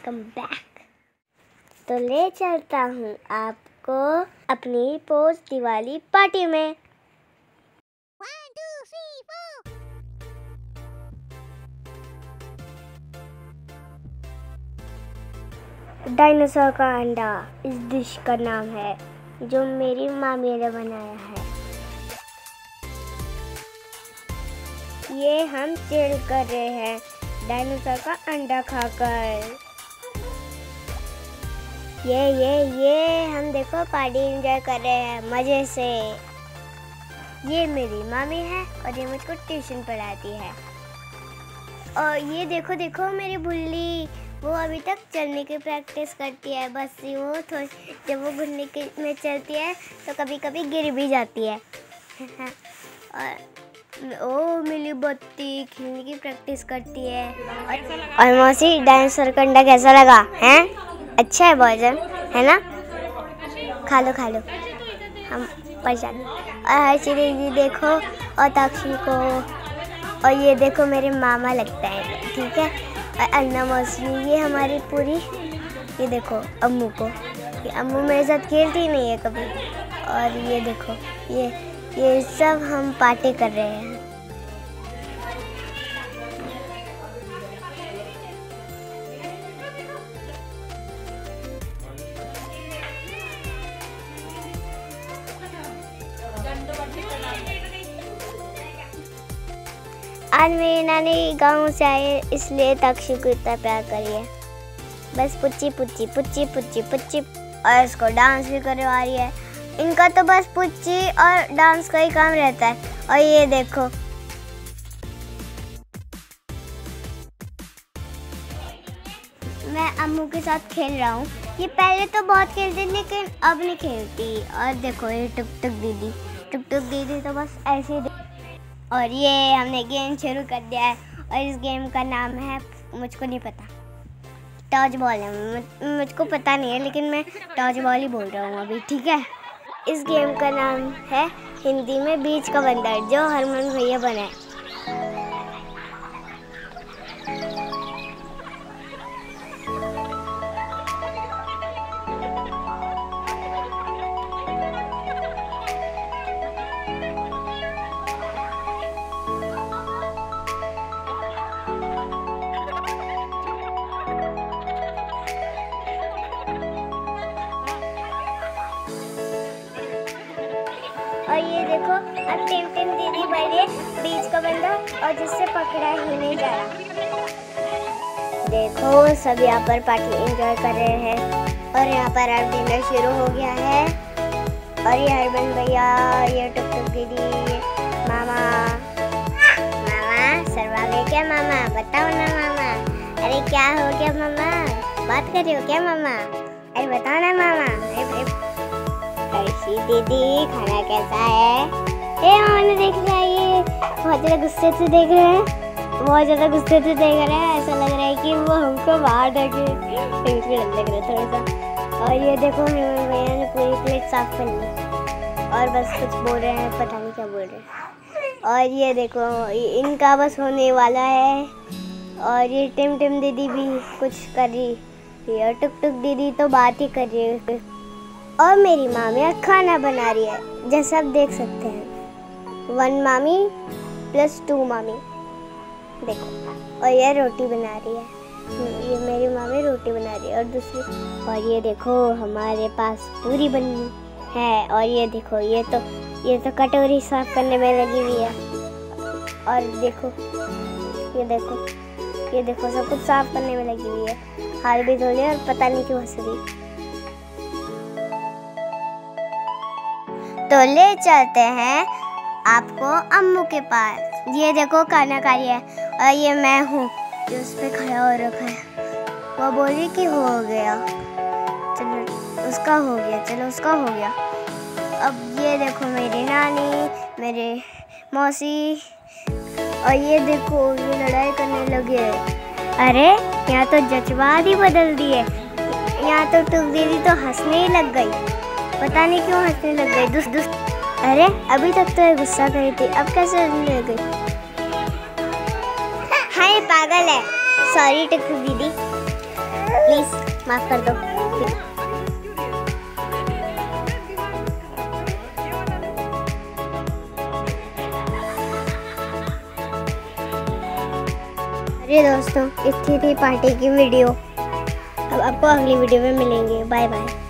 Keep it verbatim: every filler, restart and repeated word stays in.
Welcome back. तो ले चलता हूँ आपको अपनी पोस्ट दिवाली पार्टी में। One, two, three, four. Dinosaur का अंडा इस डिश का नाम है, जो मेरी मामी ने बनाया है। ये हम चिल कर रहे हैं डायनासोर का अंडा खाकर। ये ये ये हम देखो पार्टी एंजॉय कर रहे हैं मजे से। ये मेरी मामी है और ये मुझको ट्यूशन पढ़ाती है। और ये देखो देखो मेरी बुल्ली, वो अभी तक चलने की प्रैक्टिस करती है। बस वो थोड़ी जब वो घुटने के में चलती है तो कभी कभी गिर भी जाती है। और ओ मिली बत्ती खेलने की प्रैक्टिस करती है। और, और मौसी डायनासोर का अंडा कैसा लगा है? अच्छा है भोजन है ना? खा लो खा लो, हम परेशान। और हर्षी दीदी देखो और ताक्षी को, और ये देखो मेरे मामा लगता है, ठीक है। और अन्ना मौसी, ये हमारी पूरी, ये देखो अम्मू को, ये अम्मू मेरे साथ खेलती नहीं है कभी। और ये देखो ये ये सब हम पार्टी कर रहे हैं। आज मेरी नानी गांव से आए, इसलिए ताक्षी को इतना प्यार करिए। बस पुच्ची पुच्ची पुच्ची पुच्ची पुच्ची, और इसको डांस भी करवा रही है। इनका तो बस पुच्ची और डांस का ही काम रहता है। और ये देखो मैं अम्मू के साथ खेल रहा हूँ। ये पहले तो बहुत खेलती लेकिन अब नहीं खेलती। और देखो ये टुक टुक दीदी, टुक टुक दीदी तो बस ऐसे ही। और ये हमने गेम शुरू कर दिया है और इस गेम का नाम है, मुझको नहीं पता, टॉर्च बॉल है। मुझको पता नहीं है लेकिन मैं टॉर्च बॉल ही बोल रहा हूँ अभी, ठीक है। इस गेम का नाम है हिंदी में बीच का बंदर, जो हरमन भैया बनाए। और ये देखो अब टिम टिम दीदी बनी है बीच का बंदा, और जिससे पकड़ा ही नहीं जा रहा। देखो सब यहाँ पर पार्टी एंजॉय कर रहे हैं। और यहाँ पर अब डिनर शुरू हो गया है। और ये हरबन भैया, ये टुक टुक दीदी, मामा मामा सरवा गए क्या मामा? बताओ ना मामा। अरे क्या हो गया मामा? बात कर रहे हो क्या मामा? अरे बताओ ना मामा। हर्षी दीदी खाना कैसा है? ए मामा ने देख लिया, ये बहुत ज़्यादा गुस्से से देख रहे हैं, बहुत ज़्यादा गुस्से से देख रहे हैं। ऐसा लग रहा है कि वो हमको बाहर ढके, फिर भी लग रहा है थोड़ा सा। और ये देखो हेमंत भैया ने पूरी प्लेट साफ कर ली और बस कुछ बोल रहे हैं, पता नहीं क्या बोल रहे हैं। और ये देखो इनका बस होने वाला है। और ये टिम टिम दीदी भी कुछ कर रही है और टुक टुक दीदी तो बात ही कर रही है। और मेरी मामी खाना बना रही है, जैसा आप देख सकते हैं। वन मामी प्लस टू मामी, देखो। और ये रोटी बना रही है, ये मेरी मामी रोटी बना रही है। और दूसरी, और ये देखो हमारे पास पूरी बनी है। और ये देखो ये तो ये तो कटोरी साफ करने में लगी हुई है। और देखो ये देखो ये देखो सब कुछ साफ करने में लगी हुई है। हाथ भी धो लिया और पता नहीं क्यों हंस रही। तो ले चलते हैं आपको अम्मू के पास। ये देखो खाना खा रही है और ये मैं हूँ जो उस पर खड़ा हो रखा है। वो बोली कि हो गया, चलो उसका हो गया, चलो उसका हो गया। अब ये देखो मेरी नानी, मेरे मौसी, और ये देखो ये लड़ाई करने लगे। अरे यहाँ तो जज्बात ही बदल दिए। यहाँ तो टुक दीदी तो हंसने ही लग गई, पता नहीं क्यों हंसने लग गई। दुस दुस अरे अभी तक तो ये गुस्सा कर रही थी, अब कैसे हंसने लग गई? हाँ ये पागल है, सॉरी टुक दीदी। प्लीज माफ कर दो। अरे दोस्तों, इतनी थी पार्टी की वीडियो। अब आपको अगली वीडियो में मिलेंगे। Bye bye.